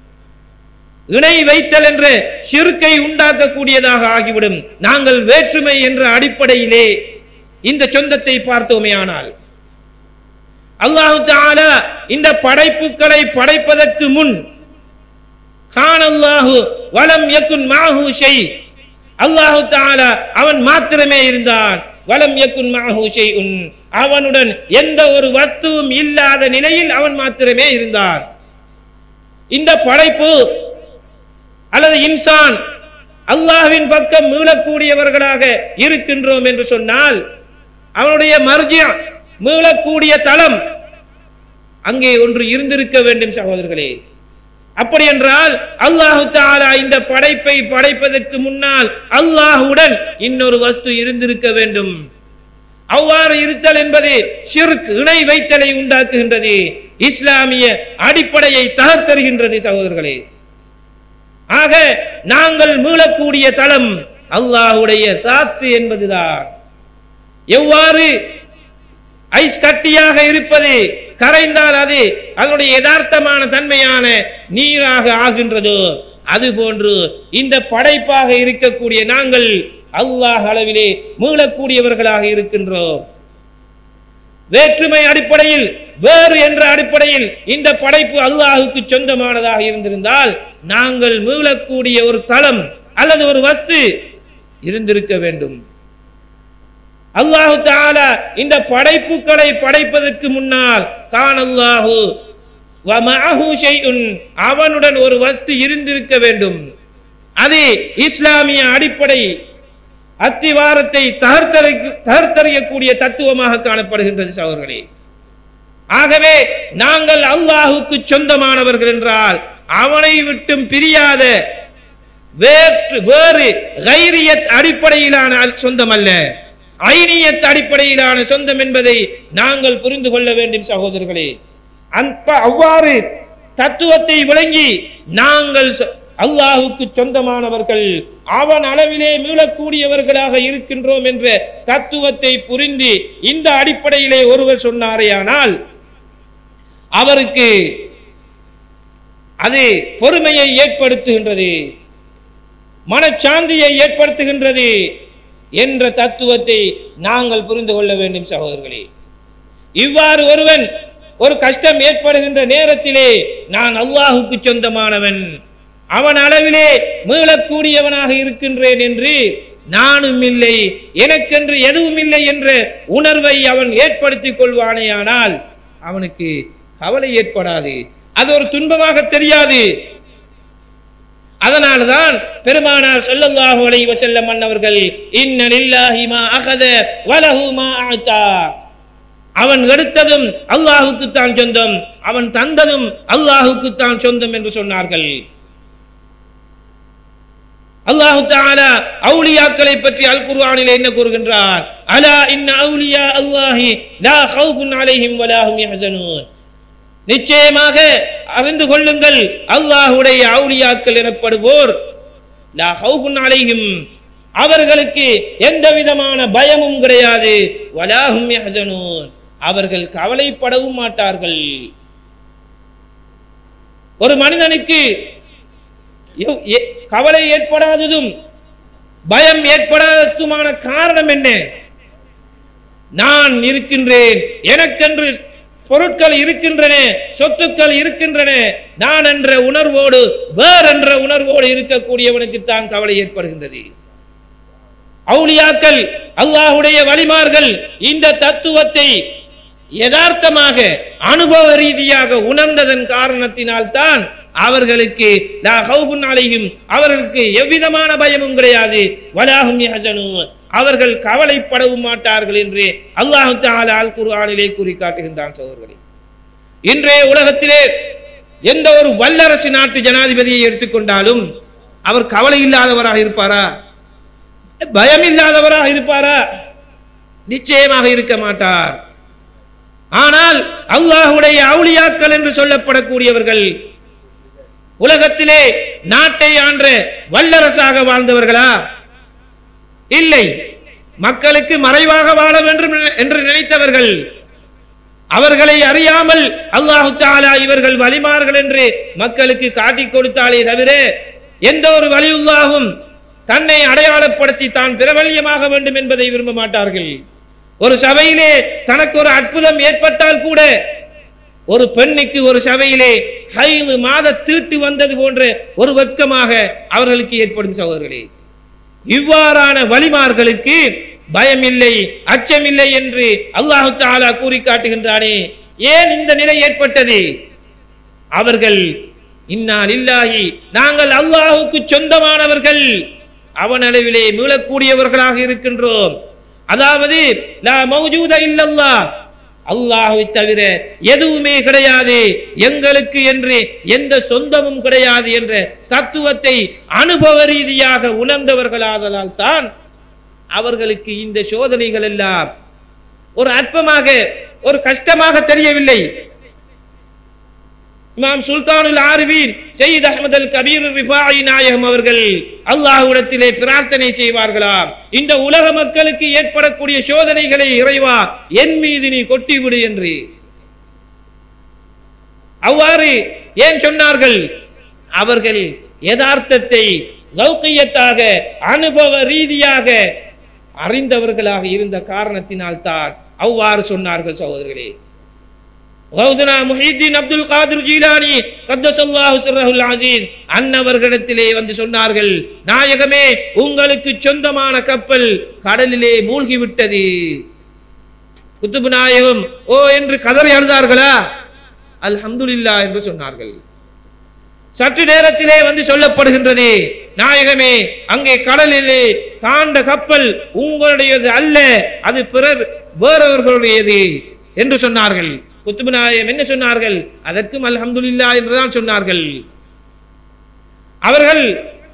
இணை வைத்தல் என்ற ஷிர்க்கை உண்டாக்கக்கூடியதாக ஆகிவிடும். நாங்கள் வேற்றுமை என்ற அடிப்படையிலே இந்த சொந்தத்தை பார்த்தோமேயானால், அல்லாஹு தஆலா இந்த படைப்புகளை படைப்பதற்கு முன் கானல்லாஹு வலம் யகுன் மஅஹு ஷை, அல்லாஹு தஆலா அவன் மாத்திரமே இருந்தான். வலம் யகுன் மஅஹு ஷைஉன், அவனுடன் எந்த ஒரு வஸ்துவும் இல்லாத நிலையில் அவன் மாத்திரமே இருந்தான். இந்த படைப்பு அல்லது இன்சான் அல்லாஹ்வின் பக்கம் மீளக்கூடியவர்களாக இருக்கின்றோம் என்று சொன்னால் அவனுடைய மர்ஜிஅ மீளக்கூடிய தளம் அங்கே ஒன்று இருந்திருக்க வேண்டும். சகோதரர்களே, அப்படி என்றால் அல்லாஹு தஆலா இந்த படைப்பை படைப்பதற்கு முன்னால் அல்லாஹுடன் இன்னொரு வஸ்து இருந்திருக்க வேண்டும். அவ்வாறு இருத்தல் என்பது ஷிர்க், இணை வைத்தலை உண்டாக்குகின்றது, இஸ்லாமிய அடிப்படையை தகர்த்தருகின்றது. சகோதரர்களே, ஆக நாங்கள் மீளக்கூடிய தளம் அல்லாஹுடைய ஸாத் என்பதுதான். எவ்வாறு ஐஸ் கட்டியாக இருப்பது கரைந்தால் அது அதனுடைய யதார்த்தமான தன்மையான நீராக ஆகின்றதோ அதுபோன்று இந்த படைப்பாக இருக்கக்கூடிய நாங்கள் அல்லாஹ் அளவிலே மீளக்கூடியவர்களாக இருக்கின்றோம். வேற்றுமை அடிப்படையில் வேறு என்ற அடிப்படையில் இந்த படைப்பு அல்லாஹுக்கு சொந்தமானதாக இருந்திருந்தால் நாங்கள் மீளக்கூடிய ஒரு தளம் அல்லது ஒரு வஸ்து இருந்திருக்க வேண்டும். அல்லாஹு தஆலா இந்த படைப்புகளை படைப்பதற்கு முன்னால் கானல்லாஹு வ மஅஹு ஷைஉன், அவனுடன் ஒரு வஸ்து இருந்திருக்க வேண்டும். அது இஸ்லாமிய அடிப்படை அத்திவாரத்தை தகர்த்தறியக்கூடிய தத்துவமாக காணப்படுகின்றது. சகோதரர்களே, ஆகவே நாங்கள் அல்லாஹுக்கு சொந்தமானவர்கள் என்றால் அவனை விட்டும் பிரியாத வேறு கைரியத் அடிப்படையிலான சொந்தம் அல்ல, ஐனியத் அடிப்படையிலான சொந்தம் என்பதை நாங்கள் புரிந்து கொள்ள வேண்டும் சகோதரர்களே. அவ்வாறு தத்துவத்தை விளங்கி நாங்கள் அல்லாஹுக்கு சொந்தமானவர்கள், அவன் அளவிலே மீளக்கூடியவர்களாக இருக்கின்றோம் என்ற தத்துவத்தை புரிந்து இந்த அடிப்படையிலே ஒருவர் சொன்னாரேயானால் அவருக்கு அது பொறுமையை ஏற்படுத்துகின்றது, மனச்சாந்தியை ஏற்படுத்துகின்றது என்ற தத்துவத்தை நாங்கள் புரிந்து கொள்ள வேண்டும் சகோதரர்களே. இவ்வாறு ஒருவன் ஒரு கஷ்டம் ஏற்படுகின்ற நேரத்திலே நான் அல்லாஹுக்கு சொந்தமானவன், அவன் அளவிலே மீளக்கூடியவனாக இருக்கின்றேன் என்று நானும் இல்லை, எனக்கென்று எதுவும் இல்லை என்ற உணர்வை அவன் ஏற்படுத்திக் கொள்வானேயானால் அவனுக்கு கவலை ஏற்படாது, அது ஒரு துன்பமாக தெரியாது. அதனால்தான் பெருமானார் ஸல்லல்லாஹு அலைஹி வஸல்லம் அன்னவர்கள் இன்ன லில்லாஹி மா அகத வலஹு மா அஅதா, அவன் எடுத்ததும் அல்லாஹுக்கு தான் சொந்தம், அவன் தந்ததும் அல்லாஹுக்கு தான் சொந்தம் என்று சொன்னார்கள். அல்லாஹ் தஆலா அவுலியாக்களை பற்றி அல் குர்ஆனிலே என்ன கூறுகின்றார்? அலா இன்ன அவுலியா அல்லாஹி லா கௌஃபுன் அலைஹிம் வலா ஹும் யஹ்ஸனூன், நிச்சயமாக அறிந்து கொள்ளுங்கள் அல்லாஹ்வுடைய அவுலியாக்கள் எனப்படுவோர் லா கௌஃபுன் அலைஹிம், அவர்களுக்கு எந்த விதமான பயமும் கிடையாது, வலா ஹும் யஹ்ஸனூன், அவர்கள் கவலைப்படவும் மாட்டார்கள். ஒரு மனிதனுக்கு கவலை ஏற்படாததும் பயம் ஏற்படாததுமான காரணம் என்ன? நான் இருக்கின்றேன், எனக்கென்று பொருட்கள் இருக்கின்றன, சொத்துக்கள் இருக்கின்றன, நான் என்ற உணர்வோடு வேறென்ற உணர்வோடு இருக்கக்கூடியவனுக்கு தான் கவலை ஏற்படுகின்றது. அவுலியாக்கள் அல்லாஹ்வுடைய வலிமார்கள் இந்த தத்துவத்தை யதார்த்தமாக அனுபவ ரீதியாக உணர்ந்ததன் காரணத்தினால் தான் அவர்களுக்கு லா கௌஃபுன் அலைஹிம், அவர்களுக்கு எவ்விதமான பயமும் கிடையாது, வலா ஹும் யஹ்ஸனூன், அவர்கள் கவலைப்படவும் மாட்டார்கள் என்று அல்லாஹ் தஆலா அல் குர்ஆனிலே கூறி காட்டுகின்றான். சகோதரர்களே, இன்றைய உலகத்திலே எந்த ஒரு வல்லரசு நாட்டு ஜனாதிபதியை எடுத்துக்கொண்டாலும் அவர் கவலை இல்லாதவராக இருப்பாரா? பயம் இல்லாதவராக இருப்பாரா? நிச்சயமாக இருக்க மாட்டார். ஆனால் அல்லாஹ்வுடைய அவுலியாக்கள் என்று சொல்லப்படக்கூடியவர்கள் உலகத்திலே நாட்டை ஆண்ட வல்லரசாக வாழ்ந்தவர்களா? இல்லை, மக்களுக்கு மறைவாக வாழ வேண்டும் என்று நினைத்தவர்கள். அவர்களை அறியாமல் அல்லாஹ் தஆலா இவர்கள் வலிமார்கள் என்று மக்களுக்கு காட்டிக் கொடுத்தாலே தவிர எந்த ஒரு வலியுல்லாஹும் தன்னை அடையாளப்படுத்தி தான் பிரபல்யமாக வேண்டும் என்பதை விரும்ப மாட்டார்கள். ஒரு சபையிலே தனக்கு ஒரு அற்புதம் ஏற்பட்டால் கூட, ஒரு பெண்ணுக்கு ஒரு சபையிலே ஹைது மாத தீட்டு வந்தது போன்ற ஒரு வெட்கமாக அவர்களுக்கு ஏற்படும். சகோதரர்களே, இவ்வாறான வலிமார்களுக்கு பயம் இல்லை, அச்சம் இல்லை என்று அல்லாஹ் தஆலா கூறி காட்டுகின்றானே. ஏன் இந்த நிலை ஏற்பட்டது? அவர்கள் இன்னா லில்லாஹி, நாங்கள் அல்லாஹுக்கு சொந்தமானவர்கள், அவன் அளவிலே மீளக்கூடியவர்களாக இருக்கின்றோம். அதாவது லா மௌஜூத இல்லல்லாஹ், அல்லாஹ்வை தவிர எதுவுமே கிடையாது, எங்களுக்கு என்று எந்த சொந்தமும் கிடையாது என்ற தத்துவத்தை அனுபவ ரீதியாக உணர்ந்தவர்களாதலால் தான் அவர்களுக்கு இந்த சோதனைகள் எல்லாம் ஒரு அற்பமாக, ஒரு கஷ்டமாக தெரியவில்லை. இமாம் சுல்தானுல் ஆரிஃபீன் சையத் அஹ்மத் அல் கபீர் ரிஃபாயி நாயகம் அவர்கள் அல்லாஹ்விடத்திலே பிரார்த்தனை செய்வார்களாம், இந்த உலக மக்களுக்கு ஏற்படக்கூடிய சோதனைகளை இறைவா என் மீது நீ கொட்டிவிடு என்று. அவ்வாறு ஏன் சொன்னார்கள்? அவர்கள் யதார்த்தத்தை லௌகியத்தாக அனுபவ ரீதியாக அறிந்தவர்களாக இருந்த காரணத்தினால் தான் அவ்வாறு சொன்னார்கள். சகோதரர்களே, கௌதனா முஹித்தீன் அப்துல் காதிர் ஜீலானி கத்தஸல்லாஹு சிர்ரஹுல் அஸீஸ் அன்னவர்களிடத்திலே வந்து சொன்னார்கள், நாயகமே, உங்களுக்கு சொந்தமான கப்பல் கடலிலே மூழ்கி விட்டது. குத்துபு நாயகம் ஓ என்று கதறி அழுதார்களா? அல்ஹம்துலில்லாஹ் என்று சொன்னார்கள். சற்று நேரத்திலே வந்து சொல்லப்படுகின்றது, நாயகமே, அங்கே கடலிலே தாண்ட கப்பல் உங்களுடையது அல்ல, அது பிறர் வேறவர்களுடையது என்று சொன்னார்கள். குத்துபு நாயகம் என்ன சொன்னார்கள்? அதற்கும் அல்ஹம்துலில்லாஹ் என்றுதான் சொன்னார்கள். அவர்கள்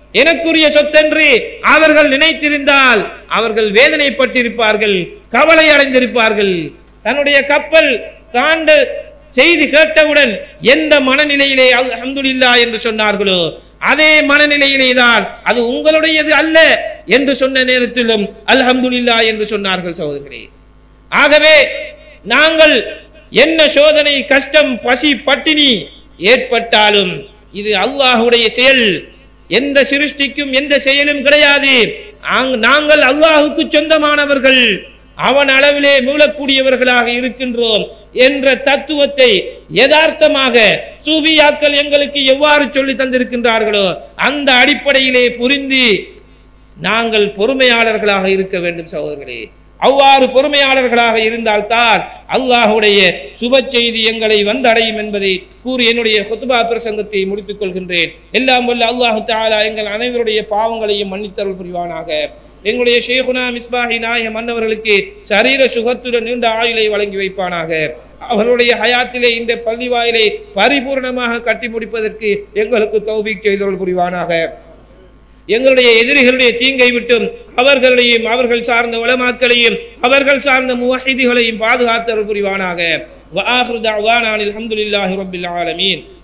எனக்குரிய சொத்தென்று அவர்கள் நினைத்திருந்தால் அவர்கள் வேதனைப்பட்டிருப்பார்கள், கவலை அடைந்திருப்பார்கள். தன்னுடைய கப்பல் தாண்ட செய்தி கேட்டவுடன் எந்த மனநிலையிலே அல்ஹம்துலில்லாஹ் என்று சொன்னார்களோ அதே மனநிலையிலே தான் அது உங்களுடையது அல்ல என்று சொன்ன நேரத்திலும் அல்ஹம்துலில்லாஹ் என்று சொன்னார்கள் சகோதரர்களே. ஆகவே நாங்கள் என்ன சோதனை, கஷ்டம், பசி, பட்டினி ஏற்பட்டாலும் இது அல்லாஹ்வுடைய செயல். எந்த சிருஷ்டிக்கும் எந்த செயலும் கிடையாது. நாங்கள் அல்லாஹ்வுக்கு சொந்தமானவர்கள், அவன் அளவிலே மீளக்கூடியவர்களாக இருக்கின்றோம் என்ற தத்துவத்தை யதார்த்தமாக சூஃபியாக்கள் எங்களுக்கு எவ்வாறு சொல்லி தந்திருக்கின்றார்களோ அந்த அடிப்படையிலே புரிந்து நாங்கள் பொறுமையாளர்களாக இருக்க வேண்டும் சகோதரர்களே. அவ்வாறு பொறுமையாளர்களாக இருந்தால்தான் அல்லாஹ்வுடைய சுப செய்தி எங்களை வந்தடையும் என்பதை கூறி என்னுடைய குத்பா பிரசங்கத்தை முடித்துக் கொள்கின்றேன். எல்லாம் வல்ல அல்லாஹ் தஆலா எங்கள் அனைவருடைய பாவங்களையும் மன்னித்தருள் புரிவானாக. எங்களுடைய ஷேகுனா மிஸ்பாஹி நாயகம் மன்னவர்களுக்கு சரீர சுகத்துடன் நீண்ட ஆயுளை வழங்கி வைப்பானாக. அவருடைய ஹயாத்திலே இந்த பள்ளிவாயிலை பரிபூர்ணமாக கட்டி முடிப்பதற்கு எங்களுக்கு தௌஃபீக் செய்தருள் புரிவானாக. எங்களுடைய எதிரிகளுடைய தீங்கை விட்டும் அவர்களையும் அவர்கள் சார்ந்த உலமாக்களையும் அவர்கள் சார்ந்த முவஹிதுகளையும் பாதுகாத்தருள் புரிவானாக. வஆஹிரு தஅவானா அல்ஹம்துலில்லாஹி ரப்பில் ஆலமீன்.